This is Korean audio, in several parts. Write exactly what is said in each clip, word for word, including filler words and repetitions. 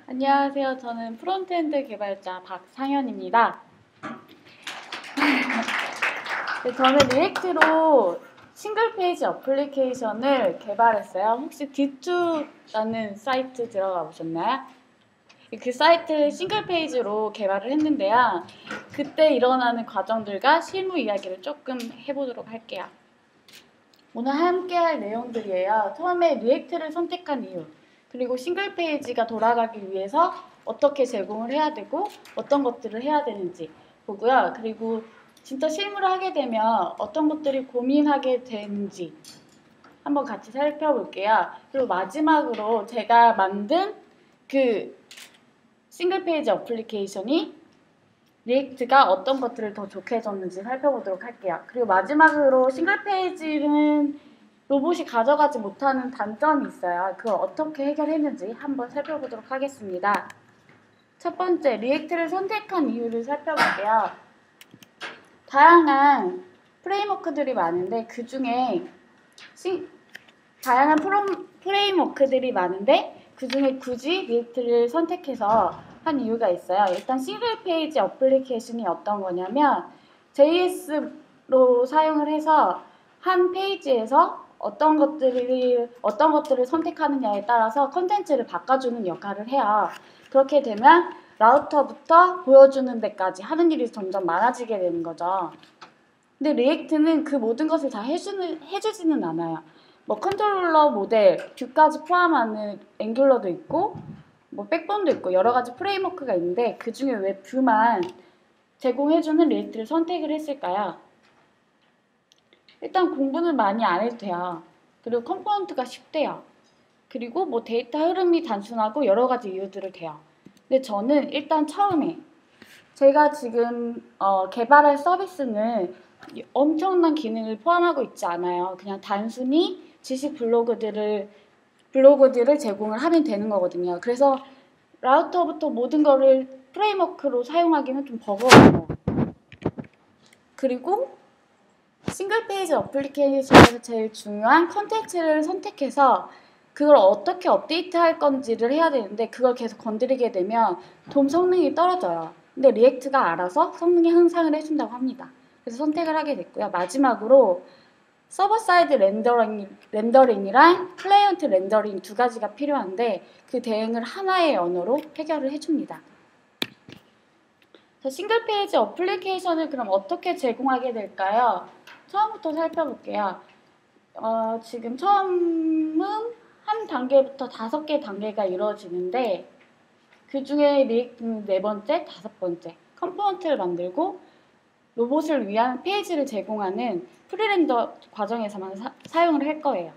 안녕하세요. 저는 프론트엔드 개발자 박상현입니다. 네, 저는 리액트로 싱글 페이지 어플리케이션을 개발했어요. 혹시 디투라는 사이트 들어가 보셨나요? 그 사이트를 싱글 페이지로 개발을 했는데요. 그때 일어나는 과정들과 실무 이야기를 조금 해보도록 할게요. 오늘 함께 할 내용들이에요. 처음에 리액트를 선택한 이유, 그리고 싱글 페이지가 돌아가기 위해서 어떻게 제공을 해야 되고 어떤 것들을 해야 되는지 보고요. 그리고 진짜 실무를 하게 되면 어떤 것들이 고민하게 되는지 한번 같이 살펴볼게요. 그리고 마지막으로 제가 만든 그 싱글 페이지 어플리케이션이 리액트가 어떤 것들을 더 좋게 해줬는지 살펴보도록 할게요. 그리고 마지막으로 싱글 페이지는 로봇이 가져가지 못하는 단점이 있어요. 그걸 어떻게 해결했는지 한번 살펴보도록 하겠습니다. 첫 번째, 리액트를 선택한 이유를 살펴볼게요. 다양한 프레임워크들이 많은데 그 중에 다양한 프롬, 프레임워크들이 많은데 그 중에 굳이 리액트를 선택해서 한 이유가 있어요. 일단 싱글 페이지 어플리케이션이 어떤 거냐면 제이에스로 사용을 해서 한 페이지에서 어떤 것들이 어떤 것들을 선택하느냐에 따라서 컨텐츠를 바꿔주는 역할을 해요. 그렇게 되면 라우터부터 보여주는 데까지 하는 일이 점점 많아지게 되는 거죠. 근데 리액트는 그 모든 것을 다 해주는, 해주지는 않아요. 뭐 컨트롤러 모델, 뷰까지 포함하는 앵귤러도 있고 뭐 백본도 있고 여러 가지 프레임워크가 있는데 그 중에 왜 뷰만 제공해주는 리액트를 선택을 했을까요? 일단 공부는 많이 안 해도 돼요. 그리고 컴포넌트가 쉽대요. 그리고 뭐 데이터 흐름이 단순하고 여러 가지 이유들을 돼요. 근데 저는 일단 처음에 제가 지금 어, 개발할 서비스는 엄청난 기능을 포함하고 있지 않아요. 그냥 단순히 지식 블로그들을 블로그들을 제공을 하면 되는 거거든요. 그래서 라우터부터 모든 거를 프레임워크로 사용하기는 좀 버거워요. 그리고 싱글 페이지 어플리케이션에서 제일 중요한 컨텐츠를 선택해서 그걸 어떻게 업데이트할 건지를 해야 되는데 그걸 계속 건드리게 되면 돔 성능이 떨어져요. 근데 리액트가 알아서 성능의 향상을 해준다고 합니다. 그래서 선택을 하게 됐고요. 마지막으로 서버 사이드 렌더링, 렌더링이랑 클라이언트 렌더링 두 가지가 필요한데 그 대응을 하나의 언어로 해결을 해줍니다. 자, 싱글 페이지 어플리케이션을 그럼 어떻게 제공하게 될까요? 처음부터 살펴볼게요. 어, 지금 처음은 한 단계부터 다섯 개 단계가 이루어지는데 그 중에 리액트는 네 번째, 다섯 번째 컴포넌트를 만들고 로봇을 위한 페이지를 제공하는 프리렌더 과정에서만 사, 사용을 할 거예요.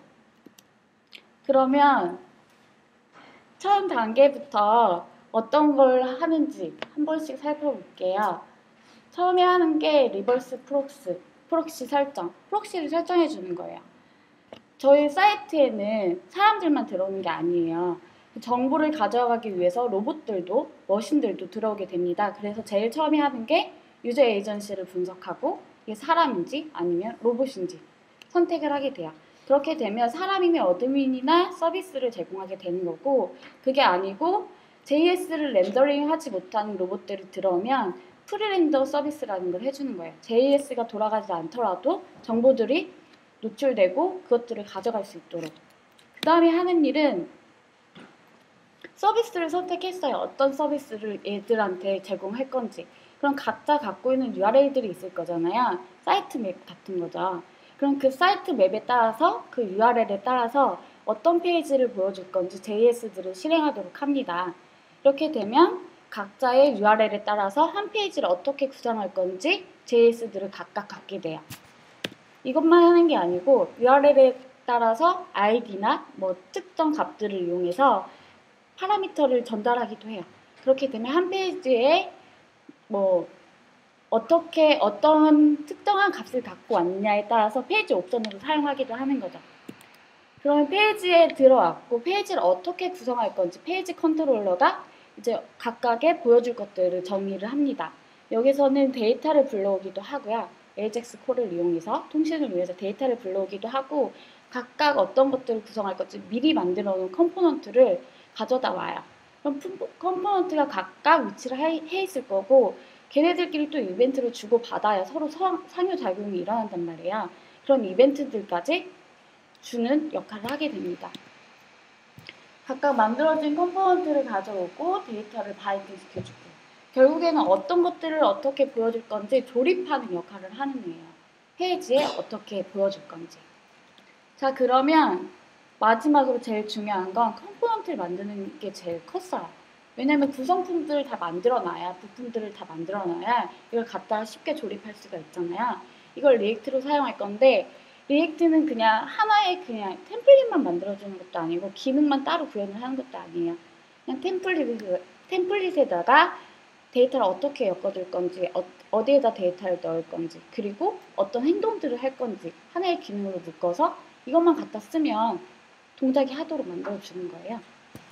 그러면 처음 단계부터 어떤 걸 하는지 한 번씩 살펴볼게요. 처음에 하는 게 리버스 프록스, 프록시 설정, 프록시를 설정해 주는 거예요. 저희 사이트에는 사람들만 들어오는 게 아니에요. 정보를 가져가기 위해서 로봇들도 머신들도 들어오게 됩니다. 그래서 제일 처음에 하는 게 유저 에이전시를 분석하고 이게 사람인지 아니면 로봇인지 선택을 하게 돼요. 그렇게 되면 사람이면 어드민이나 서비스를 제공하게 되는 거고 그게 아니고 제이에스를 렌더링 하지 못하는 로봇들이 들어오면 프리렌더 서비스라는 걸 해주는 거예요. 제이에스가 돌아가지 않더라도 정보들이 노출되고 그것들을 가져갈 수 있도록. 그 다음에 하는 일은 서비스를 선택했어요. 어떤 서비스를 얘들한테 제공할 건지. 그럼 각자 갖고 있는 유알엘들이 있을 거잖아요. 사이트 맵 같은 거죠. 그럼 그 사이트 맵에 따라서 그 유알엘에 따라서 어떤 페이지를 보여줄 건지 제이에스들을 실행하도록 합니다. 이렇게 되면 각자의 유알엘에 따라서 한 페이지를 어떻게 구성할 건지 제이에스들을 각각 갖게 돼요. 이것만 하는 게 아니고 유알엘에 따라서 아이디나 뭐 특정 값들을 이용해서 파라미터를 전달하기도 해요. 그렇게 되면 한 페이지에 뭐 어떻게 어떤 특정한 값을 갖고 왔느냐에 따라서 페이지 옵션으로 사용하기도 하는 거죠. 그러면 페이지에 들어왔고 페이지를 어떻게 구성할 건지 페이지 컨트롤러가 이제 각각의 보여줄 것들을 정의를 합니다. 여기서는 데이터를 불러오기도 하고요. 에이젝스 콜을 이용해서 통신을 위해서 데이터를 불러오기도 하고 각각 어떤 것들을 구성할 건지 미리 만들어 놓은 컴포넌트를 가져다 와요. 그럼 컴포넌트가 각각 위치를 해, 해 있을 거고 걔네들끼리 또 이벤트를 주고받아야 서로 상, 상호작용이 일어난단 말이야. 그런 이벤트들까지 주는 역할을 하게 됩니다. 각각 만들어진 컴포넌트를 가져오고 데이터를 바인딩 시켜주고 결국에는 어떤 것들을 어떻게 보여줄 건지 조립하는 역할을 하는 거예요. 페이지에 어떻게 보여줄 건지. 자, 그러면 마지막으로 제일 중요한 건 컴포넌트를 만드는 게 제일 컸어요. 왜냐면 구성품들을 다 만들어놔야, 부품들을 다 만들어놔야 이걸 갖다가 쉽게 조립할 수가 있잖아요. 이걸 리액트로 사용할 건데 리액트는 그냥 하나의 그냥 템플릿만 만들어주는 것도 아니고 기능만 따로 구현을 하는 것도 아니에요. 그냥 템플릿, 템플릿에다가 데이터를 어떻게 엮어줄 건지, 어, 어디에다 데이터를 넣을 건지, 그리고 어떤 행동들을 할 건지 하나의 기능으로 묶어서 이것만 갖다 쓰면 동작이 하도록 만들어주는 거예요.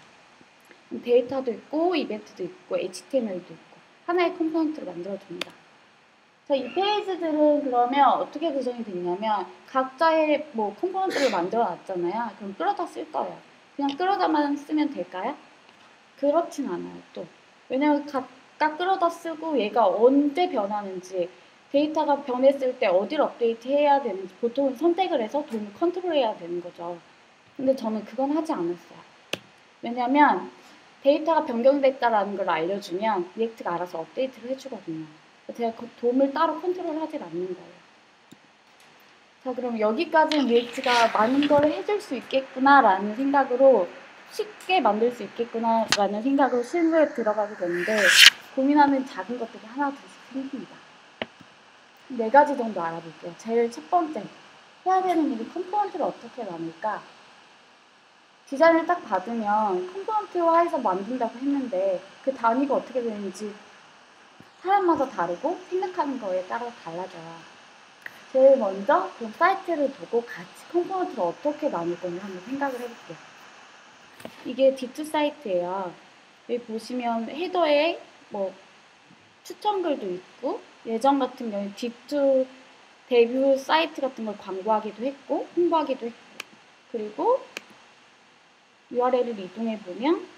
데이터도 있고, 이벤트도 있고, 에이치티엠엘도 있고 하나의 컴포넌트를 만들어줍니다. 자, 이 페이지들은 그러면 어떻게 구성이 됐냐면 각자의 뭐 컴포넌트를 만들어 놨잖아요. 그럼 끌어다 쓸 거예요. 그냥 끌어다만 쓰면 될까요? 그렇진 않아요, 또. 왜냐면 각각 끌어다 쓰고 얘가 언제 변하는지 데이터가 변했을 때 어디를 업데이트 해야 되는지 보통은 선택을 해서 돔을 컨트롤해야 되는 거죠. 근데 저는 그건 하지 않았어요. 왜냐면 데이터가 변경됐다라는 걸 알려주면 리액트가 알아서 업데이트를 해주거든요. 제가 그 돔을 따로 컨트롤하지 않는 거예요. 자, 그럼 여기까지는 리액트가 많은 걸 해줄 수 있겠구나라는 생각으로 쉽게 만들 수 있겠구나라는 생각으로 실무에 들어가게 되는데 고민하는 작은 것들이 하나 둘씩 생깁니다. 네 가지 정도 알아볼게요. 제일 첫 번째, 해야 되는 일이 컴포넌트를 어떻게 나눌까? 디자인을 딱 받으면 컴포넌트화해서 만든다고 했는데 그 단위가 어떻게 되는지 사람마다 다르고 생각하는 거에 따라 달라져요. 제일 먼저 그럼 사이트를 보고 같이 컴포넌트를 어떻게 나눌 건지 한번 생각을 해볼게요. 이게 디 투 사이트예요. 여기 보시면 헤더에 뭐 추천글도 있고 예전 같은 경우에 디 투 데뷔 사이트 같은 걸 광고하기도 했고 홍보하기도 했고 그리고 유알엘을 이동해 보면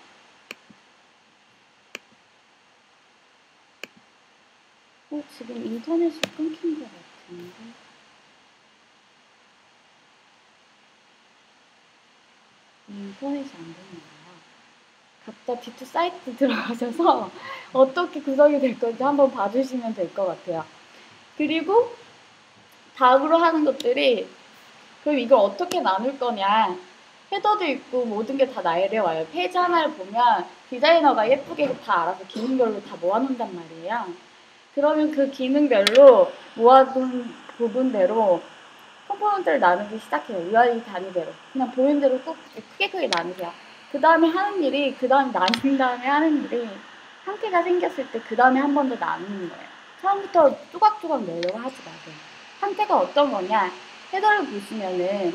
어, 지금 인터넷이 끊긴 것 같은데 인터넷이 안 되나요? 각자 디 투 사이트 들어가셔서 어떻게 구성이 될 건지 한번 봐주시면 될 것 같아요. 그리고 다음으로 하는 것들이 그럼 이걸 어떻게 나눌 거냐 헤더도 있고 모든 게 다 내려와요. 페이지 하나를 보면 디자이너가 예쁘게 다 알아서 기능별로 다 모아놓는단 말이에요. 그러면 그 기능별로 모아둔 부분대로 컴포넌트를 나누기 시작해요. 유아이 단위대로. 그냥 보이는 대로 꼭 크게 크게 나누세요. 그 다음에 하는 일이, 그 다음에 나눈 다음에 하는 일이 상태가 생겼을 때 그 다음에 한 번 더 나누는 거예요. 처음부터 조각조각 내려고 하지 마세요. 상태가 어떤 거냐. 헤더를 보시면은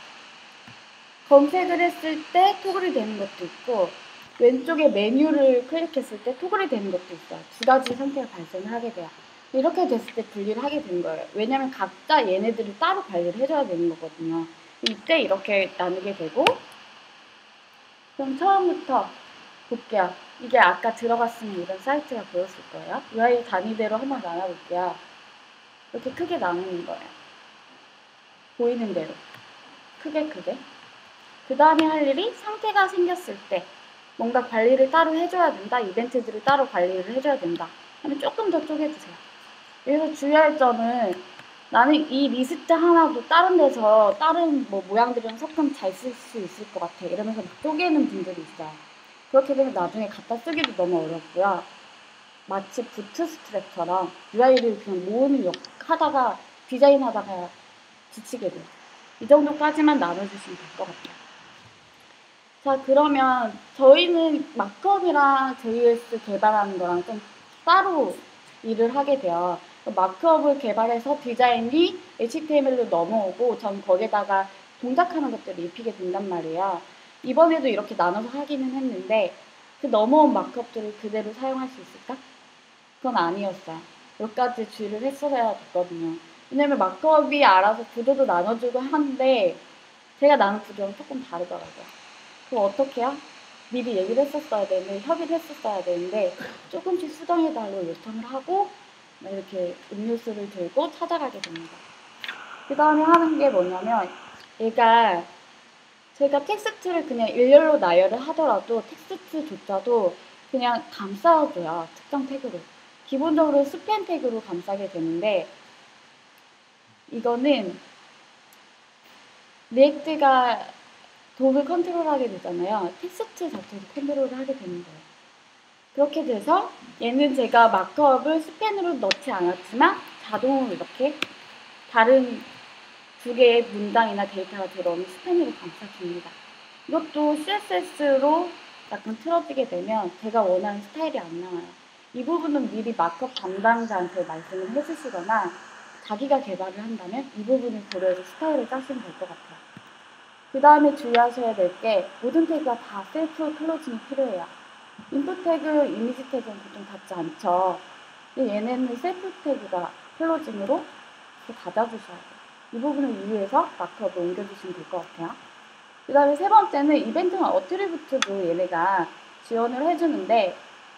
검색을 했을 때 토글이 되는 것도 있고 왼쪽에 메뉴를 클릭했을 때 토글이 되는 것도 있어요. 두 가지 상태가 발생을 하게 돼요. 이렇게 됐을 때 분리를 하게 된 거예요. 왜냐면 각자 얘네들을 따로 관리를 해줘야 되는 거거든요. 이때 이렇게 나누게 되고 그럼 처음부터 볼게요. 이게 아까 들어갔으면 이런 사이트가 보였을 거예요. 유아이 단위대로 한번 나눠볼게요. 이렇게 크게 나누는 거예요. 보이는 대로. 크게 크게. 그 다음에 할 일이 상태가 생겼을 때 뭔가 관리를 따로 해줘야 된다. 이벤트들을 따로 관리를 해줘야 된다. 하면 조금 더 쪼개주세요. 여기서 주의할 점은 나는 이 리스트 하나도 다른 데서 다른 뭐 모양들이랑 섞으면 잘 쓸 수 있을 것 같아. 이러면서 막 쪼개는 분들이 있어요. 그렇게 되면 나중에 갖다 쓰기도 너무 어렵고요. 마치 부트스트랩처럼 유아이를 그냥 모으는 역 하다가 디자인하다가 지치게 돼요. 이 정도까지만 나눠주시면 될 것 같아요. 자, 그러면 저희는 마크업이랑 제이에스 개발하는 거랑 좀 따로 일을 하게 돼요. 마크업을 개발해서 디자인이 에이치티엠엘로 넘어오고 전 거기에다가 동작하는 것들을 입히게 된단 말이에요. 이번에도 이렇게 나눠서 하기는 했는데 그 넘어온 마크업들을 그대로 사용할 수 있을까? 그건 아니었어요. 몇 가지 주의를 했어야 됐거든요. 왜냐면 마크업이 알아서 구도도 나눠주고 하는데 제가 나눈 구조랑 조금 다르더라고요. 그럼 어떻게 해요? 미리 얘기를 했었어야 되는데, 협의를 했었어야 되는데, 조금씩 수정해달라고 요청을 하고 이렇게 음료수를 들고 찾아가게 됩니다. 그 다음에 하는 게 뭐냐면, 얘가 저희가 텍스트를 그냥 일렬로 나열을 하더라도 텍스트조차도 그냥 감싸줘요. 특정 태그로. 기본적으로 스팸 태그로 감싸게 되는데, 이거는 리액트가 도를 컨트롤하게 되잖아요. 텍스트 자체도 컨트롤을 하게 되는 거예요. 그렇게 돼서 얘는 제가 마크업을 스팸으로 넣지 않았지만 자동으로 이렇게 다른 두 개의 문장이나 데이터가 들어오면 스팸으로 감싸줍니다. 이것도 씨에스에스로 약간 틀어지게 되면 제가 원하는 스타일이 안 나와요. 이 부분은 미리 마크업 담당자한테 말씀을 해주시거나 자기가 개발을 한다면 이 부분을 고려해서 스타일을 짜시면 될 것 같아요. 그 다음에 주의하셔야 될 게 모든 태그가 다 셀프 클로징이 필요해요. 인풋 태그, 이미지 태그는 보통 닿지 않죠. 근데 얘네는 셀프 태그가 클로징으로 닫아주셔야 돼요. 이 부분을 이유해서 마크업을 옮겨주시면 될 것 같아요. 그 다음에 세 번째는 이벤트나 어트리뷰트도 얘네가 지원을 해주는데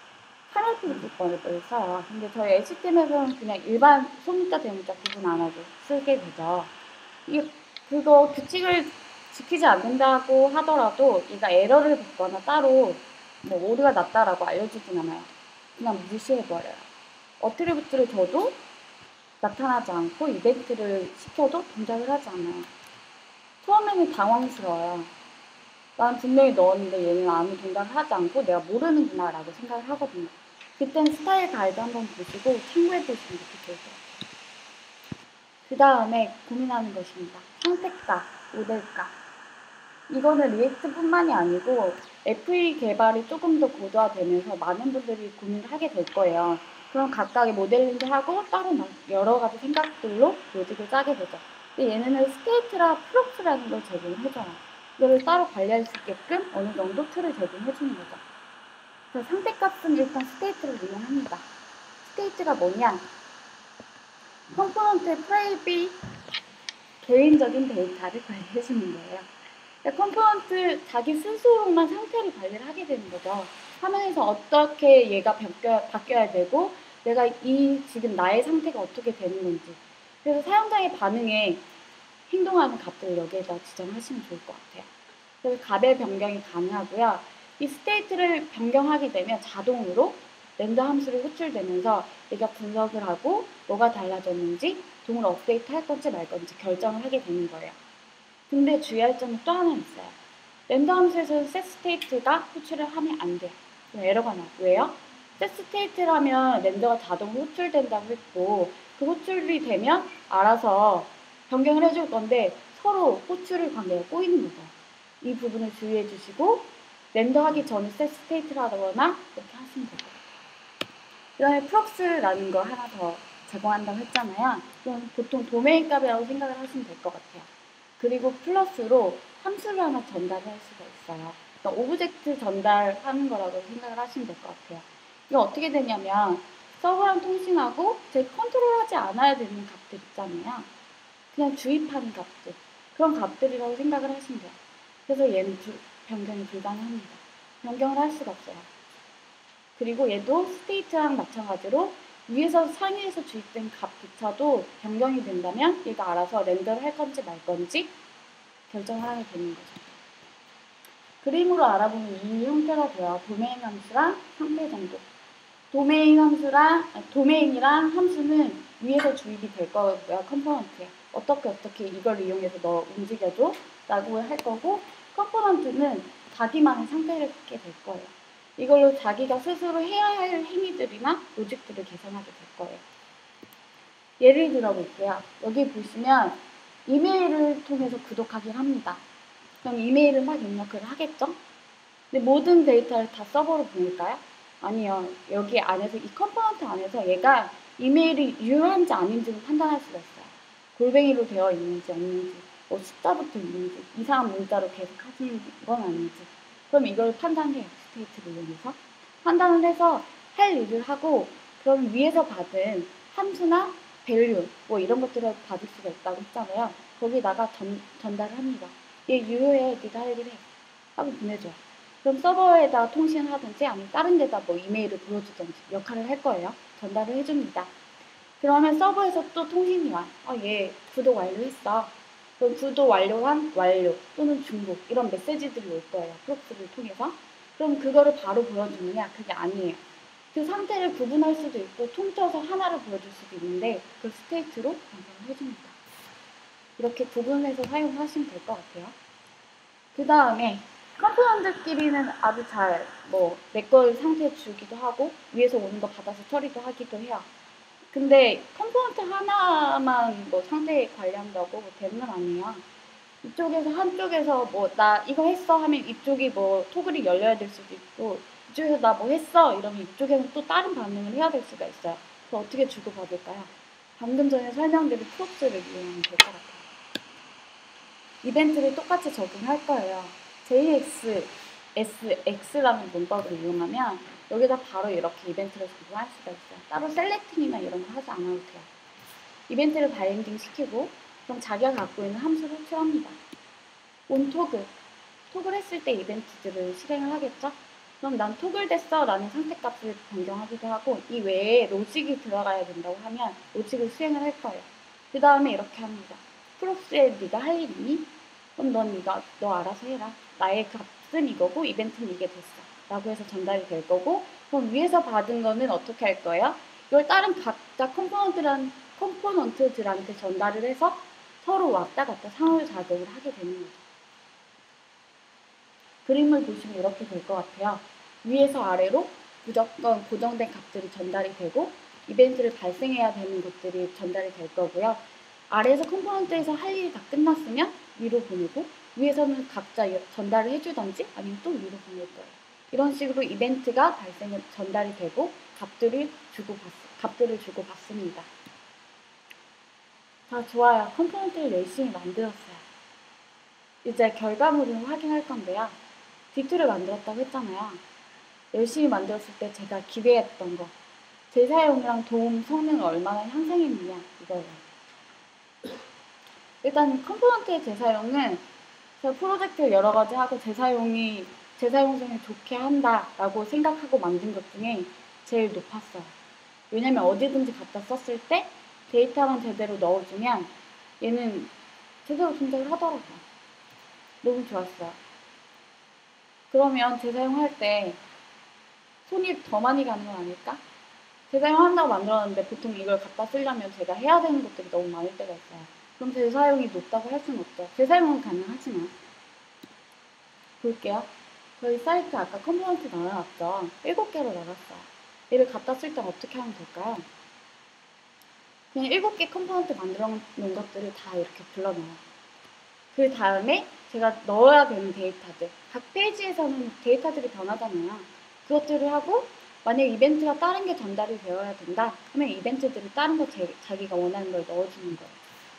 카널피드권을 써요. 근데 저희 에이치티엠엘에서는 그냥 일반 소문자 대문자 구분 안 하고 쓰게 되죠. 이 그거 규칙을 지키지 않는다고 하더라도 얘가 에러를 받거나 따로 뭐 오류가 났다라고 알려주진 않아요. 그냥 무시해버려요. 어트리뷰트를 줘도 나타나지 않고 이벤트를 시켜도 동작을 하지 않아요. 처음에는 당황스러워요. 난 분명히 넣었는데 얘는 아무 동작을 하지 않고 내가 모르는구나 라고 생각을 하거든요. 그때는 스타일 가이드 한번 보시고 참고해보시면 좋을 것 같아요. 그 다음에 고민하는 것입니다. 선택가, 모델가. 이거는 리액트뿐만이 아니고 에프이 개발이 조금 더 고도화되면서 많은 분들이 고민을 하게 될 거예요. 그럼 각각의 모델링도 하고 따로 여러 가지 생각들로 로직을 짜게 되죠. 근데 얘네는 스테이트라 프록스라는 걸 제공해줘요. 이거를 따로 관리할 수 있게끔 어느 정도 틀을 제공해주는 거죠. 그래서 상태값은 일단 스테이트를 이용합니다. 스테이트가 뭐냐? 컴포넌트의 프라이빗 개인적인 데이터를 관리해주는 거예요. 컴포넌트 자기 스스로만 상태를 관리를 하게 되는 거죠. 화면에서 어떻게 얘가 바뀌어, 바뀌어야 되고 내가 이 지금 나의 상태가 어떻게 되는 건지. 그래서 사용자의 반응에 행동하는 값들을 여기에다 지정하시면 좋을 것 같아요. 그래서 값의 변경이 가능하고요. 이 스테이트를 변경하게 되면 자동으로 렌더 함수를 호출되면서 얘가 분석을 하고 뭐가 달라졌는지 동을 업데이트 할 건지 말 건지 결정을 하게 되는 거예요. 근데 주의할 점이 또 하나 있어요. 렌더 함수에서 setState가 호출을 하면 안 돼요. 에러가 나요. 왜요? setState라면 렌더가 자동으로 호출된다고 했고 그 호출이 되면 알아서 변경을 해줄 건데 서로 호출을 관계가 꼬이는 거죠. 이 부분을 주의해 주시고 렌더하기 전에 setState라거나 이렇게 하시면 될 것 같아요. 그 다음에 프록스라는 거 하나 더 제공한다고 했잖아요. 그럼 보통 도메인 값이라고 생각을 하시면 될 것 같아요. 그리고 플러스로 함수를 하나 전달할 수가 있어요. 그러니까 오브젝트 전달하는 거라고 생각을 하시면 될 것 같아요. 이거 어떻게 되냐면 서버랑 통신하고 제 컨트롤하지 않아야 되는 값들 있잖아요. 그냥 주입하는 값들. 그런 값들이라고 생각을 하시면 돼요. 그래서 얘는 부, 변경이 불가능합니다. 변경을 할 수가 없어요. 그리고 얘도 스테이트랑 마찬가지로 위에서 상위에서 주입된 값조차도 변경이 된다면 얘가 알아서 렌더를 할 건지 말 건지 결정을 하게 되는 거죠. 그림으로 알아보면 이 형태가 돼요. 도메인 함수랑 상태 정도. 도메인 함수랑 아니, 도메인이랑 함수는 위에서 주입이 될 거고요. 컴포넌트에 어떻게 어떻게 이걸 이용해서 너 움직여줘 라고 할 거고 컴포넌트는 자기만의 상태를 갖게 될 거예요. 이걸로 자기가 스스로 해야 할 행위들이나 로직들을 계산하게 될 거예요. 예를 들어 볼게요. 여기 보시면 이메일을 통해서 구독하기를 합니다. 그럼 이메일을 막 입력을 하겠죠? 근데 모든 데이터를 다 서버로 보낼까요? 아니요. 여기 안에서 이 컴포넌트 안에서 얘가 이메일이 유효한지 아닌지를 판단할 수가 있어요. 골뱅이로 되어 있는지 없는지, 뭐 숫자부터 있는지, 이상한 문자로 계속 하시는 건 아닌지. 그럼 이걸 판단해요. 스테이트를 이용해서. 판단을 해서 할 일을 하고 그럼 위에서 받은 함수나 밸류 뭐 이런 것들을 받을 수가 있다고 했잖아요. 거기다가 전, 전달을 합니다. 얘 유효해. 네가 할 일을 해. 하고 보내줘요. 그럼 서버에다 통신을 하든지 아니면 다른 데다 뭐 이메일을 보여주든지 역할을 할 거예요. 전달을 해줍니다. 그러면 서버에서 또 통신이 와. 아, 얘 구독 완료했어. 그럼 구독 완료한 완료 또는 중복 이런 메시지들이 올 거예요. 프록스를 통해서. 그럼 그거를 바로 보여주느냐? 그게 아니에요. 그 상태를 구분할 수도 있고 통째서 하나를 보여줄 수도 있는데 그걸 스테이트로 변경을 해줍니다. 이렇게 구분해서 사용하시면 될 것 같아요. 그 다음에 컴포넌트끼리는 아주 잘 뭐 내 걸 상태 주기도 하고 위에서 오는 거 받아서 처리도 하기도 해요. 근데 컴포넌트 하나만 뭐 상태 관리한다고 뭐 되는 건 아니에요. 이쪽에서 한쪽에서 뭐 나 이거 했어 하면 이쪽이 뭐 토글이 열려야 될 수도 있고 이쪽에서 나 뭐 했어 이러면 이쪽에서 또 다른 반응을 해야 될 수가 있어요. 그럼 어떻게 주고받을까요? 방금 전에 설명드린 프록스를 이용하면 될 것 같아요. 이벤트를 똑같이 적용할 거예요. 제이엑스, 에스엑스라는 문법을 이용하면 여기다 바로 이렇게 이벤트를 적용할 수가 있어요. 따로 셀렉팅이나 이런 거 하지 않아도 돼요. 이벤트를 바인딩 시키고 그럼 자기가 갖고 있는 함수를 호출합니다. 온토글, 토글 했을 때 이벤트들을 실행을 하겠죠? 그럼 난 토글 됐어 라는 상태값을 변경하기도 하고 이 외에 로직이 들어가야 된다고 하면 로직을 수행을 할 거예요. 그 다음에 이렇게 합니다. 프록스에 네가 할 일 있니? 그럼 넌 네가 너 알아서 해라. 나의 값은 이거고 이벤트는 이게 됐어. 라고 해서 전달이 될 거고 그럼 위에서 받은 거는 어떻게 할 거예요? 이걸 다른 각자 컴포넌트란, 컴포넌트들한테 전달을 해서 서로 왔다 갔다 상호작용을 하게 되는 거죠. 그림을 보시면 이렇게 될 것 같아요. 위에서 아래로 무조건 고정된 값들이 전달이 되고 이벤트를 발생해야 되는 것들이 전달이 될 거고요. 아래에서 컴포넌트에서 할 일이 다 끝났으면 위로 보내고 위에서는 각자 전달을 해주던지 아니면 또 위로 보낼 거예요. 이런 식으로 이벤트가 발생해 전달이 되고 값들을 주고 받, 값들을 주고 받습니다. 자, 좋아요. 컴포넌트를 열심히 만들었어요. 이제 결과물을 확인할 건데요. 디 투를 만들었다고 했잖아요. 열심히 만들었을 때 제가 기대했던 거, 재사용이랑 도움 성능을 얼마나 향상했느냐 이거예요. 일단 컴포넌트의 재사용은 제가 프로젝트를 여러 가지 하고 재사용이 재사용성이 좋게 한다라고 생각하고 만든 것 중에 제일 높았어요. 왜냐면 어디든지 갖다 썼을 때 데이터만 제대로 넣어주면 얘는 제대로 동작을 하더라고요. 너무 좋았어요. 그러면 재사용할 때 손이 더 많이 가는 건 아닐까? 재사용한다고 만들었는데 보통 이걸 갖다 쓰려면 제가 해야 되는 것들이 너무 많을 때가 있어요. 그럼 재사용이 높다고 할 수는 없죠. 재사용은 가능하지만. 볼게요. 저희 사이트 아까 컴포넌트 나눠놨죠. 일곱 개로 나눴어요. 얘를 갖다 쓸 때 어떻게 하면 될까요? 그냥 일곱 개 컴포넌트 만들어 놓은 것들을 다 이렇게 불러넣어요. 그 다음에 제가 넣어야 되는 데이터들. 각 페이지에서는 데이터들이 변하잖아요. 그것들을 하고 만약 이벤트가 다른 게 전달이 되어야 된다 하면 이벤트들을 다른 거 제, 자기가 원하는 걸 넣어주는 거예요.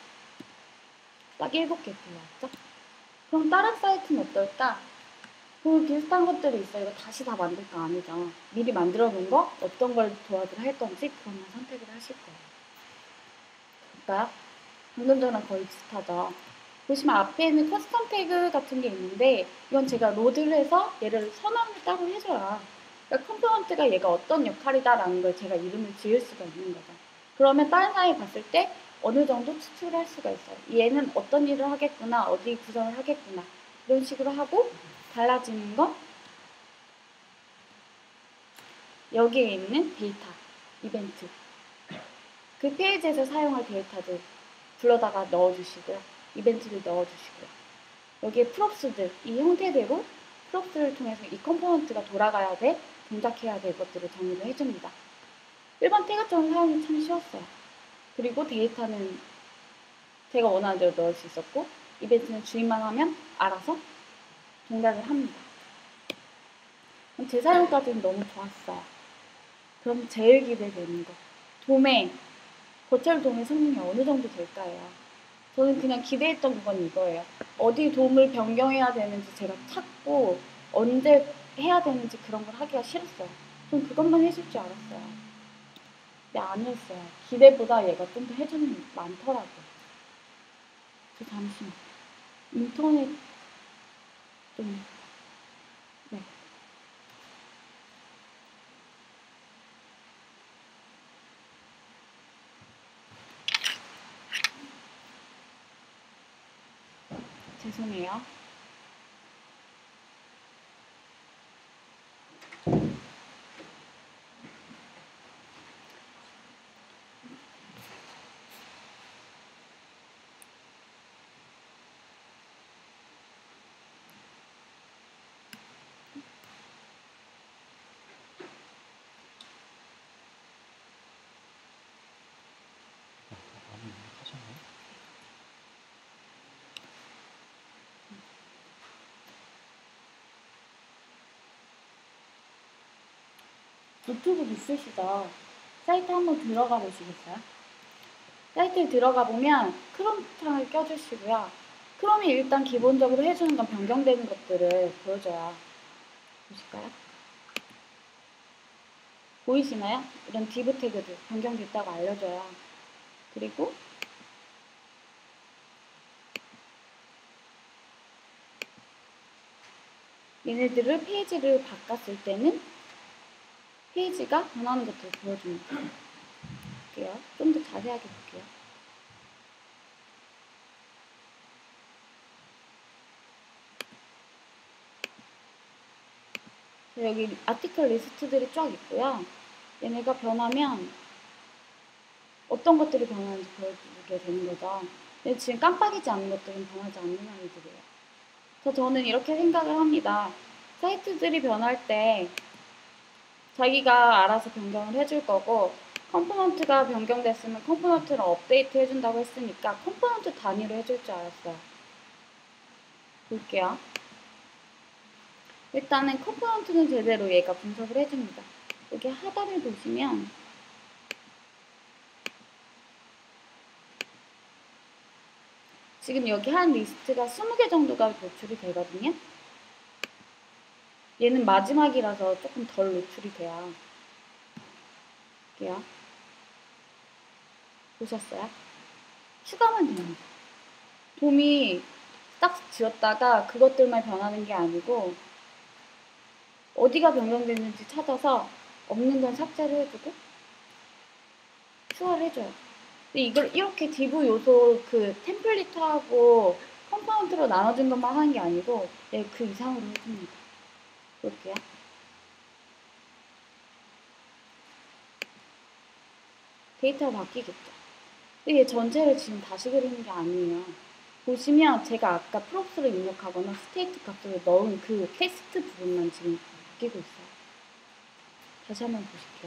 딱 일곱 개 불러왔죠? 그럼 다른 사이트는 어떨까? 그 비슷한 것들이 있어요. 이거 다시 다 만들 거 아니죠. 미리 만들어 놓은 거 어떤 걸 조합을 할 건지 그것만 선택을 하실 거예요. 볼까요? 방금 전랑 거의 비슷하죠. 보시면 앞에 있는 커스텀 태그 같은 게 있는데 이건 제가 로드를 해서 얘를 선언을 따로 해줘야 그러니까 컴포넌트가 얘가 어떤 역할이다라는 걸 제가 이름을 지을 수가 있는 거죠. 그러면 다른 사람이 봤을 때 어느 정도 추측을 할 수가 있어요. 얘는 어떤 일을 하겠구나, 어디 구성을 하겠구나 이런 식으로 하고 달라지는 건 여기에 있는 데이터, 이벤트 그 페이지에서 사용할 데이터들 불러다가 넣어주시고요. 이벤트를 넣어주시고요. 여기에 프롭스들, 이 형태대로 프롭스를 통해서 이 컴포넌트가 돌아가야 돼, 동작해야 될 것들을 정의를 해줍니다. 일 번 태그처럼 사용이 참 쉬웠어요. 그리고 데이터는 제가 원하는 대로 넣을 수 있었고 이벤트는 주인만 하면 알아서 동작을 합니다. 그럼 제 사용까지는 너무 좋았어요. 그럼 제일 기대되는 거. 도메인. 버추얼 도메인 성능이 어느 정도 될까요? 저는 그냥 기대했던 그건 이거예요. 어디 도움을 변경해야 되는지 제가 찾고 언제 해야 되는지 그런 걸 하기가 싫었어요. 전 그것만 해줄 줄 알았어요. 근데 아니었어요. 기대보다 얘가 좀 더 해주는 게 많더라고요. 저 잠시만. 인터넷 좀... 네. 죄송해요. 노트북 있으시죠? 사이트 한번 들어가 보시겠어요? 사이트에 들어가 보면 크롬 창을 껴주시고요. 크롬이 일단 기본적으로 해주는 건 변경되는 것들을 보여줘요. 보실까요? 보이시나요? 이런 디브 태그들 변경됐다고 알려줘요. 그리고 얘네들을 페이지를 바꿨을 때는 페이지가 변하는 것들을 보여줍니다. 볼게요. 좀 더 자세하게 볼게요. 여기 아티클 리스트들이 쫙 있고요. 얘네가 변하면 어떤 것들이 변하는지 보여주게 되는 거죠. 근데 지금 깜빡이지 않는 것들은 변하지 않는 아이들이에요. 그래서 저는 이렇게 생각을 합니다. 사이트들이 변할 때 자기가 알아서 변경을 해줄 거고, 컴포넌트가 변경됐으면 컴포넌트를 업데이트 해준다고 했으니까 컴포넌트 단위로 해줄 줄 알았어요. 볼게요. 일단은 컴포넌트는 제대로 얘가 분석을 해줍니다. 여기 하단을 보시면 지금 여기 한 리스트가 스무 개 정도가 노출이 되거든요. 얘는 마지막이라서 조금 덜 노출이 돼요. 볼게요. 보셨어요? 추가만 됩니다. 돔이 딱 지웠다가 그것들만 변하는 게 아니고 어디가 변경됐는지 찾아서 없는 건 삭제를 해주고 추가를 해줘요. 근데 이걸 이렇게 디브 요소 그 템플릿하고 컴포넌트로 나눠준 것만 하는 게 아니고 네, 그 이상으로 해줍니다. 볼게요. 데이터가 바뀌겠죠. 근데 얘 전체를 지금 다시 그리는 게 아니에요. 보시면 제가 아까 프롭스를 입력하거나 스테이트 값을 넣은 그 텍스트 부분만 지금 바뀌고 있어요. 다시 한번 보실게요.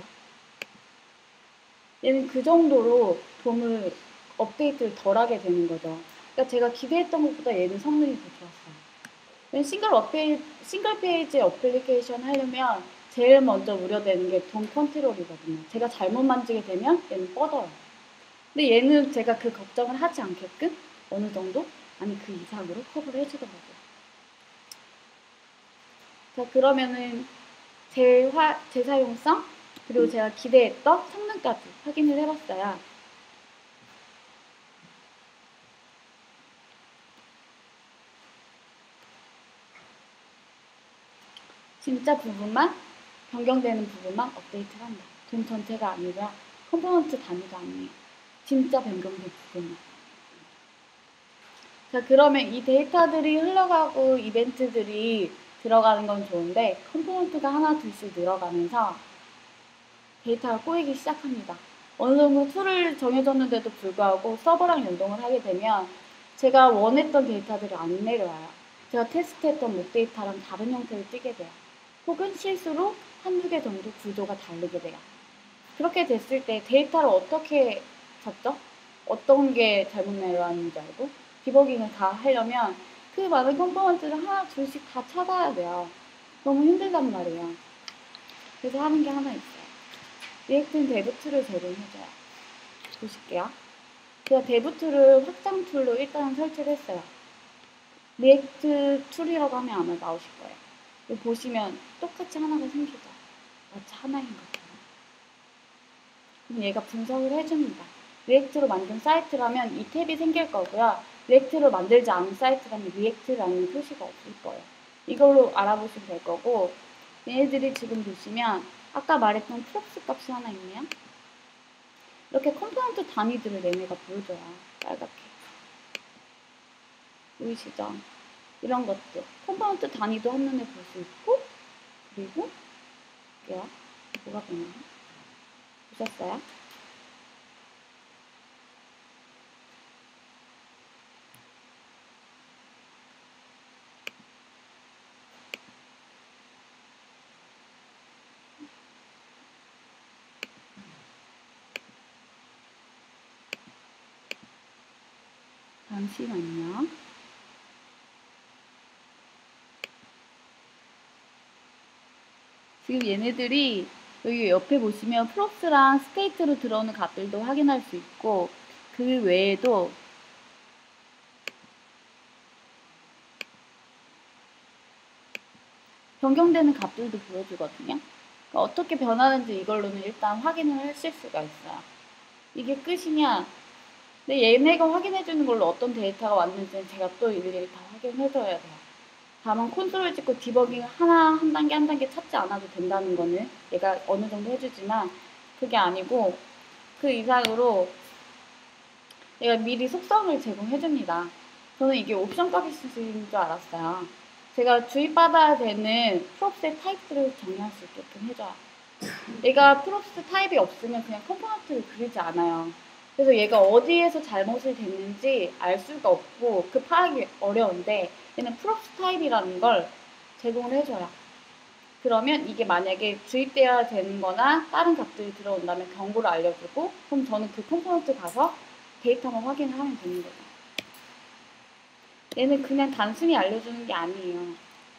얘는 그 정도로 돔을 업데이트를 덜 하게 되는 거죠. 그러니까 제가 기대했던 것보다 얘는 성능이 더 좋았어요. 싱글 어페이, 싱글 페이지 어플리케이션 하려면 제일 먼저 우려되는 게 돔 컨트롤이거든요. 제가 잘못 만지게 되면 얘는 뻗어요. 근데 얘는 제가 그 걱정을 하지 않게끔 어느 정도? 아니 그 이상으로 커버를 해주더라고요. 자 그러면은 제, 화, 제 사용성 그리고 제가 기대했던 성능까지 확인을 해봤어요. 진짜 부분만 변경되는 부분만 업데이트를 한다. 돔 전체가 아니라 컴포넌트 단위가 아니에요. 진짜 변경된 부분만. 자 그러면 이 데이터들이 흘러가고 이벤트들이 들어가는 건 좋은데 컴포넌트가 하나 둘씩 늘어가면서 데이터가 꼬이기 시작합니다. 어느 정도 툴을 정해줬는데도 불구하고 서버랑 연동을 하게 되면 제가 원했던 데이터들이 안 내려와요. 제가 테스트했던 목 데이터랑 다른 형태를 띄게 돼요. 혹은 실수로 한두 개 정도 구조가 다르게 돼요. 그렇게 됐을 때 데이터를 어떻게 잡죠? 어떤 게 잘못 내려왔는지 알고 디버깅을 다 하려면 그 많은 컴포넌트를 하나 둘씩 다 찾아야 돼요. 너무 힘들단 말이에요. 그래서 하는 게 하나 있어요. 리액트는 데브 툴을 제공해줘요. 보실게요. 제가 데브 툴을 확장 툴로 일단 설치를 했어요. 리액트 툴이라고 하면 아마 나오실 거예요. 여기 보시면 똑같이 하나가 생기죠. 마치 하나인 것처럼. 그럼 얘가 분석을 해줍니다. 리액트로 만든 사이트라면 이 탭이 생길 거고요. 리액트로 만들지 않은 사이트라면 리액트라는 표시가 없을 거예요. 이걸로 알아보시면 될 거고 얘네들이 지금 보시면 아까 말했던 프롭스 값이 하나 있네요. 이렇게 컴포넌트 단위들을 얘네가 보여줘요. 빨갛게. 보이시죠? 이런 것들 컴포넌트 단위도 한눈에 볼 수 있고, 그리고 볼게요. 뭐가 보이나요? 보셨어요? 잠시만요. 지금 얘네들이 여기 옆에 보시면 프롭스랑 스테이트로 들어오는 값들도 확인할 수 있고, 그 외에도 변경되는 값들도 보여주거든요. 그러니까 어떻게 변하는지 이걸로는 일단 확인을 하실 수가 있어요. 이게 끝이냐? 근데 얘네가 확인해주는 걸로 어떤 데이터가 왔는지는 제가 또 일일이 다 확인해줘야 돼요. 다만 콘솔을 찍고 디버깅 하나 한 단계 한 단계 찾지 않아도 된다는 거는 얘가 어느 정도 해주지만, 그게 아니고 그 이상으로 얘가 미리 속성을 제공해줍니다. 저는 이게 옵션 값인 줄 알았어요. 제가 주입받아야 되는 프롭스의 타입들을 정리할 수 있게끔 해줘요. 얘가 프롭스 타입이 없으면 그냥 컴포넌트를 그리지 않아요. 그래서 얘가 어디에서 잘못을 됐는지 알 수가 없고 그 파악이 어려운데, 얘는 프롭스 타입이라는 걸 제공을 해줘요. 그러면 이게 만약에 주입되어야 되는 거나 다른 값들이 들어온다면 경고를 알려주고, 그럼 저는 그 컴포넌트 가서 데이터만 확인을 하면 되는 거죠. 얘는 그냥 단순히 알려주는 게 아니에요.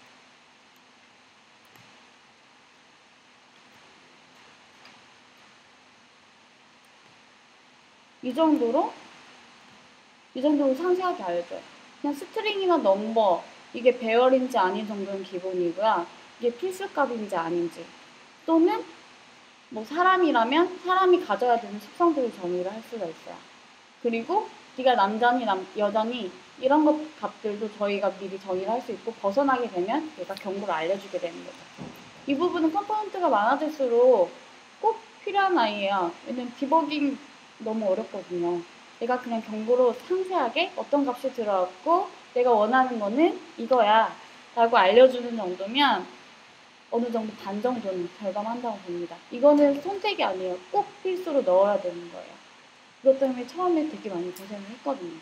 이 정도로 이 정도로 상세하게 알려줘요. 그냥 스트링이나 넘버, 이게 배열인지 아닌 정도는 기본이고요. 이게 필수값인지 아닌지, 또는 뭐 사람이라면 사람이 가져야 되는 속성들을 정의를 할 수가 있어요. 그리고 네가 남자니 남, 여자니 이런 것 값들도 저희가 미리 정의를 할 수 있고, 벗어나게 되면 얘가 경고를 알려주게 되는 거죠. 이 부분은 컴포넌트가 많아질수록 꼭 필요한 아이예요. 왜냐면 디버깅 너무 어렵거든요. 내가 그냥 경고로 상세하게 어떤 값이 들어왔고 내가 원하는 거는 이거야 라고 알려주는 정도면 어느 정도 반 정도는 절감한다고 봅니다. 이거는 선택이 아니에요. 꼭 필수로 넣어야 되는 거예요. 그것 때문에 처음에 되게 많이 고생을 했거든요.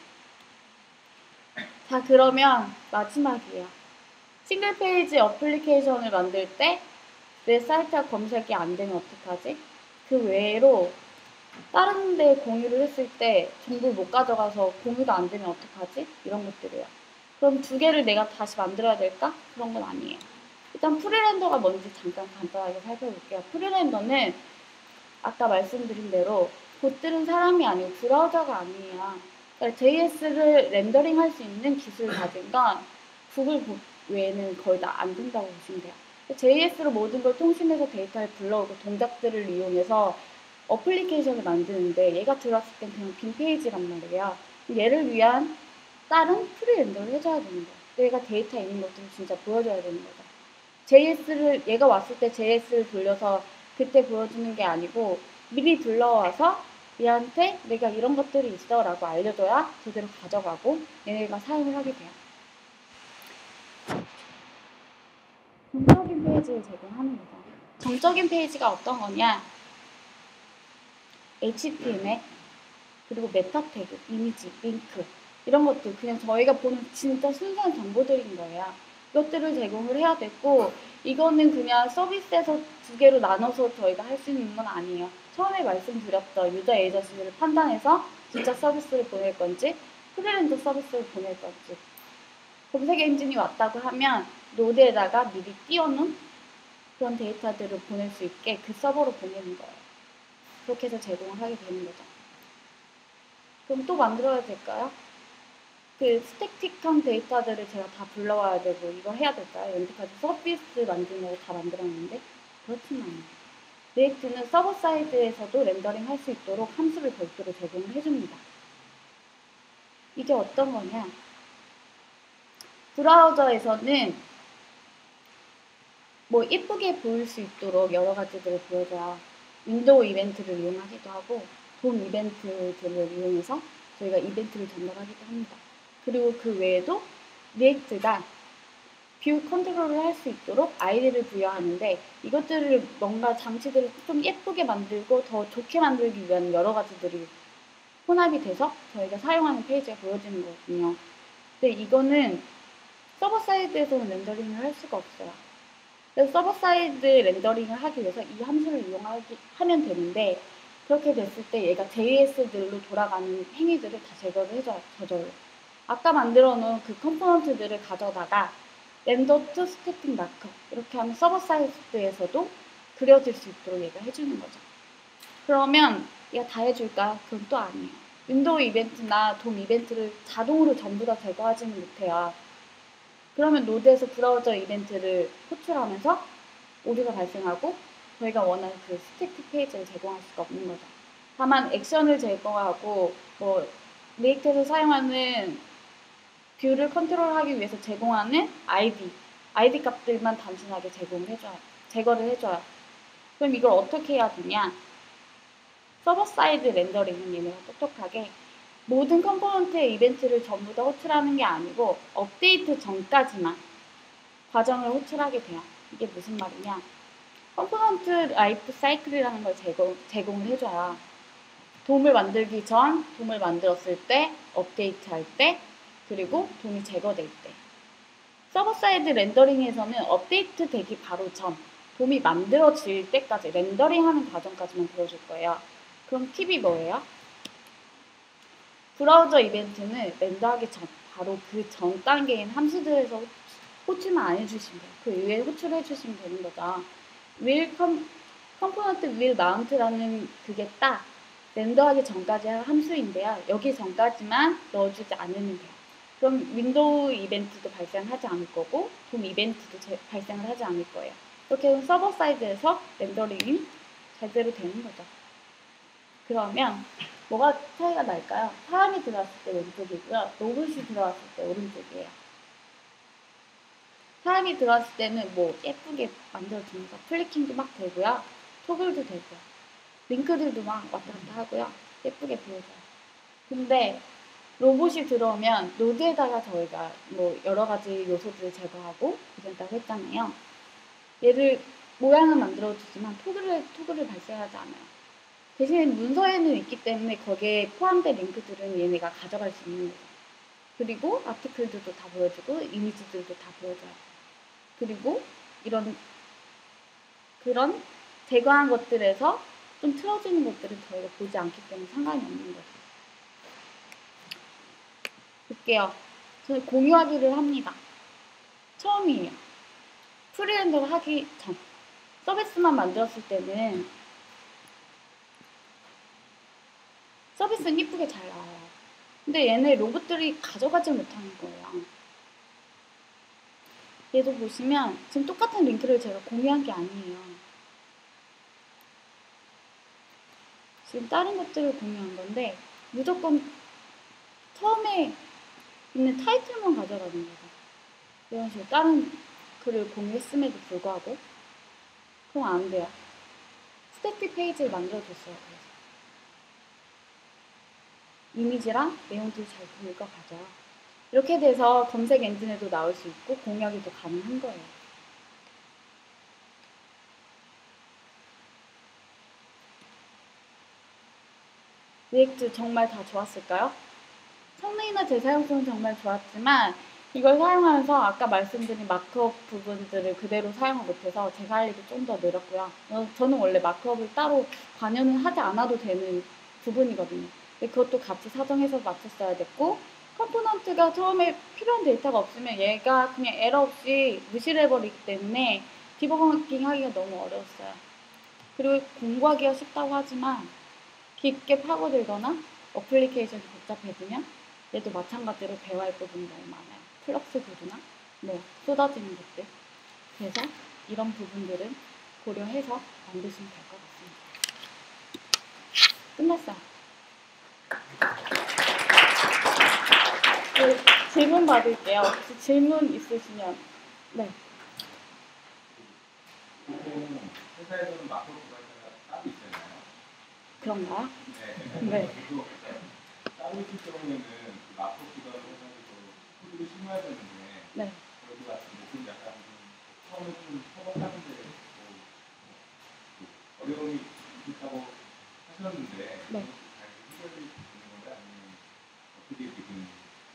자, 그러면 마지막이에요. 싱글 페이지 어플리케이션을 만들 때 내 사이트가 검색이 안 되면 어떡하지? 그 외로 다른 데 공유를 했을 때 정보를 못 가져가서 공유가 안 되면 어떡하지? 이런 것들이에요. 그럼 두 개를 내가 다시 만들어야 될까? 그런 건 아니에요. 일단 프리렌더가 뭔지 잠깐 간단하게 살펴볼게요. 프리렌더는 아까 말씀드린 대로 봇들은 사람이 아니고 브라우저가 아니에요. 그러니까 제이에스를 렌더링 할 수 있는 기술을 가진 건 구글 외에는 거의 다 안 된다고 보시면 돼요. 제이에스로 모든 걸 통신해서 데이터를 불러오고 동작들을 이용해서 어플리케이션을 만드는데, 얘가 들어왔을 땐 그냥 빈 페이지란 말이에요. 얘를 위한 다른 프리렌더를 해줘야 되는 거예요. 얘가 데이터 있는 것들을 진짜 보여줘야 되는 거죠. 제이에스를, 얘가 왔을 때 제이에스를 돌려서 그때 보여주는 게 아니고 미리 불러와서 얘한테 내가 이런 것들이 있어 라고 알려줘야 제대로 가져가고 얘네가 사용을 하게 돼요. 정적인 페이지를 제공합니다. 정적인 페이지가 어떤 거냐? 에이치티엠엘, 그리고 메타 태그, 이미지, 링크 이런 것들 그냥 저희가 보는 진짜 순수한 정보들인 거예요. 이것들을 제공을 해야 됐고, 이거는 그냥 서비스에서 두 개로 나눠서 저희가 할 수 있는 건 아니에요. 처음에 말씀드렸던 유저 에이전시를 판단해서 진짜 서비스를 보낼 건지 프리랜서 서비스를 보낼 건지, 검색 엔진이 왔다고 하면 노드에다가 미리 띄워놓은 그런 데이터들을 보낼 수 있게 그 서버로 보내는 거예요. 그렇게 해서 제공을 하게 되는 거죠. 그럼 또 만들어야 될까요? 그 스태틱한 데이터들을 제가 다 불러와야 되고 이거 해야 될까요? 여기까지 서비스 만들려고 다 만들었는데 그렇진 않아요. 리액트는 서버 사이드에서도 렌더링 할 수 있도록 함수를 별도로 제공을 해줍니다. 이게 어떤 거냐? 브라우저에서는 뭐 이쁘게 보일 수 있도록 여러 가지들을 보여줘요. 윈도우 이벤트를 이용하기도 하고 돔 이벤트들을 이용해서 저희가 이벤트를 전달하기도 합니다. 그리고 그 외에도 리액트가 뷰 컨트롤을 할 수 있도록 아이디를 부여하는데 이것들을 뭔가 장치들을 좀 예쁘게 만들고 더 좋게 만들기 위한 여러 가지들이 혼합이 돼서 저희가 사용하는 페이지가 보여지는 거거든요. 근데 이거는 서버 사이드에서는 렌더링을 할 수가 없어요. 그래서 서버 사이드 렌더링을 하기 위해서 이 함수를 이용하면 되는데 그렇게 됐을 때 얘가 제이에스들로 돌아가는 행위들을 다 제거를 해줘요. 저절로. 아까 만들어 놓은 그 컴포넌트들을 가져다가 렌더 투 스태틱 마커 이렇게 하면 서버 사이드에서도 그려질 수 있도록 얘가 해주는 거죠. 그러면 얘가 다 해줄까? 그건 또 아니에요. 윈도우 이벤트나 돔 이벤트를 자동으로 전부 다 제거하지는 못해요. 그러면 노드에서 브라우저 이벤트를 호출하면서 오류가 발생하고 저희가 원하는 그 스태틱 페이지를 제공할 수가 없는 거죠. 다만 액션을 제거하고 뭐 리액트에서 사용하는 뷰를 컨트롤하기 위해서 제공하는 아이디, 아이디 값들만 단순하게 제공을 해줘요. 제거를 해줘요. 그럼 이걸 어떻게 해야 되냐? 서버 사이드 렌더링은 얘네가 똑똑하게 모든 컴포넌트의 이벤트를 전부 다 호출하는 게 아니고 업데이트 전까지만 과정을 호출하게 돼요. 이게 무슨 말이냐? 컴포넌트 라이프 사이클이라는 걸 제공, 제공을 해줘야 돔을 만들기 전, 돔을 만들었을 때, 업데이트 할 때, 그리고 돔이 제거될 때. 서버 사이드 렌더링에서는 업데이트 되기 바로 전, 돔이 만들어질 때까지, 렌더링하는 과정까지만 보여줄 거예요. 그럼 팁이 뭐예요? 브라우저 이벤트는 렌더하기 전, 바로 그 전 단계인 함수들에서 호출만 안 해주시면 돼요. 그 이외에 호출해 주시면 되는 거죠. will 컴, 컴포넌트 will mount라는 그게 딱 렌더하기 전까지 할 함수인데요. 여기 전까지만 넣어주지 않으면 돼요. 그럼 윈도우 이벤트도 발생하지 않을 거고 돔 이벤트도 제, 발생을 하지 않을 거예요. 이렇게 하면 서버 사이드에서 렌더링이 제대로 되는 거죠. 그러면 뭐가 차이가 날까요? 사람이 들어왔을 때 왼쪽이고요. 로봇이 들어왔을 때 오른쪽이에요. 사람이 들어왔을 때는 뭐 예쁘게 만들어주면서 플리킹도 막 되고요. 토글도 되고요. 링크들도 막 왔다 갔다 하고요. 예쁘게 보여줘요. 근데 로봇이 들어오면 노드에다가 저희가 뭐 여러 가지 요소들을 제거하고 이런다고 했잖아요. 얘를 모양을 만들어주지만 토글을, 토글을 발생하지 않아요. 대신에 문서에는 있기 때문에 거기에 포함된 링크들은 얘네가 가져갈 수 있는 거죠. 그리고 아티클들도 다 보여주고 이미지들도 다 보여줘요. 그리고 이런 그런 제거한 것들에서 좀 틀어지는 것들은 저희가 보지 않기 때문에 상관이 없는 거죠. 볼게요. 저는 공유하기를 합니다. 처음이에요. 프리렌더를 하기 전. 서비스만 만들었을 때는 서비스는 이쁘게 잘 나와요. 근데 얘네 로봇들이 가져가지 못하는 거예요. 얘도 보시면 지금 똑같은 링크를 제가 공유한 게 아니에요. 지금 다른 것들을 공유한 건데 무조건 처음에 있는 타이틀만 가져가는 거죠. 이런 식으로 다른 글을 공유했음에도 불구하고 그럼 안 돼요. 스태틱 페이지를 만들어줬어요. 그래서 이미지랑 내용들이 잘 읽어가죠. 이렇게 돼서 검색 엔진에도 나올 수 있고 공유하기도 가능한 거예요. 리액트 정말 다 좋았을까요? 성능이나 재사용성은 정말 좋았지만 이걸 사용하면서 아까 말씀드린 마크업 부분들을 그대로 사용을 못해서 제가 할 일이 좀 더 늘었고요. 저는 원래 마크업을 따로 관여는 하지 않아도 되는 부분이거든요. 근데 그것도 같이 사정해서 맞췄어야 됐고 컴포넌트가 처음에 필요한 데이터가 없으면 얘가 그냥 에러 없이 무시를 해버리기 때문에 디버깅 하기가 너무 어려웠어요. 그리고 공부하기가 쉽다고 하지만 깊게 파고들거나 어플리케이션이 복잡해지면 얘도 마찬가지로 배워야 할 부분이 너무 많아요. 플럭스 구조나 뭐 쏟아지는 것들. 그래서 이런 부분들은 고려해서 만드시면 될 것 같습니다. 끝났어요. 네, 질문 받을게요. 혹시 질문 있으시면. 네. 회사에서는 마크로 디바이스가 따로 있잖아요. 그런가요? 네. 네. 따로 있을 경우에는 마크로 디바이스 해가지고 코드를 심어야 되는데 네. 그것도 같은 목은 약간 처음에 좀 협업하는데 뭐, 뭐 어려움이 있다고 하셨는데 네. 잘 해결이 되는 건가요? 아니면 어떻게 지금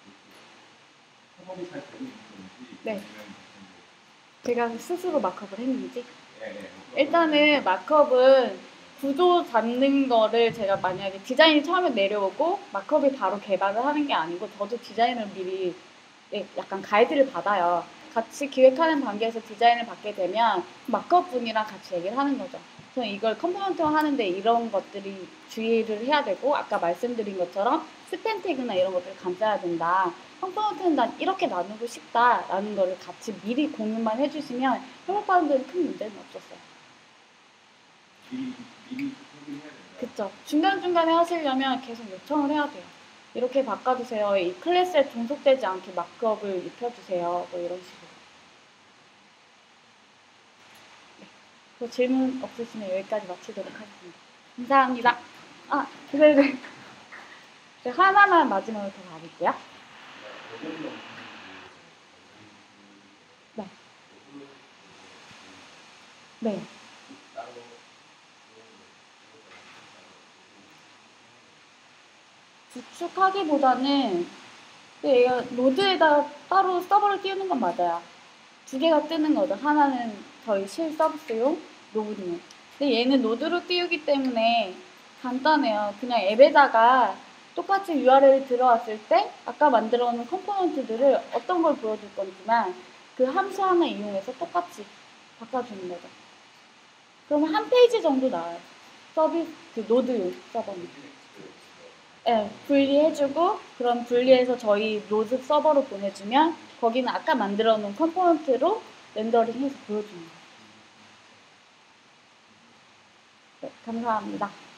협업이 잘 되고 있는 건지 네. 아니면 제가 스스로 마크업을 했는지. 예, 예, 뭐 일단은 마크업은 구도 잡는 거를 제가 만약에 디자인이 처음에 내려오고 마크업이 바로 개발을 하는 게 아니고 저도 디자인을 미리 예, 약간 가이드를 받아요. 같이 기획하는 단계에서 디자인을 받게 되면 마크업 분이랑 같이 얘기를 하는 거죠. 저는 이걸 컴포넌트 하는데 이런 것들이 주의를 해야 되고 아까 말씀드린 것처럼 스팸 태그나 이런 것들을 감싸야 된다. 컴포넌트는 난 이렇게 나누고 싶다라는 거를 같이 미리 공유만 해주시면 협업하는 데는 큰 문제는 없었어요. 미리 미리 확인해야 된다. 그쵸. 중간중간에 하시려면 계속 요청을 해야 돼요. 이렇게 바꿔주세요. 이 클래스에 종속되지 않게 마크업을 입혀주세요. 뭐 이런 식으로. 네. 뭐 질문 없으시면 여기까지 마치도록 하겠습니다. 감사합니다. 아, 네네. 네, 하나만 마지막으로 더 가볼게요. 네. 네. 구축하기보다는 얘가 노드에다 따로 서버를 띄우는 건 맞아요. 두 개가 뜨는 거죠. 하나는 저희 실 서비스용, 노드용. 근데 얘는 노드로 띄우기 때문에 간단해요. 그냥 앱에다가 똑같이 유알엘이 들어왔을 때 아까 만들어 놓은 컴포넌트들을 어떤 걸 보여줄 건지만 그 함수 하나 이용해서 똑같이 바꿔주는 거죠. 그러면 한 페이지 정도 나와요. 서비스, 그 노드용 서버는. 네, 분리해주고 그럼 분리해서 저희 노드 서버로 보내주면 거기는 아까 만들어 놓은 컴포넌트로 렌더링해서 보여줍니다. 네, 감사합니다.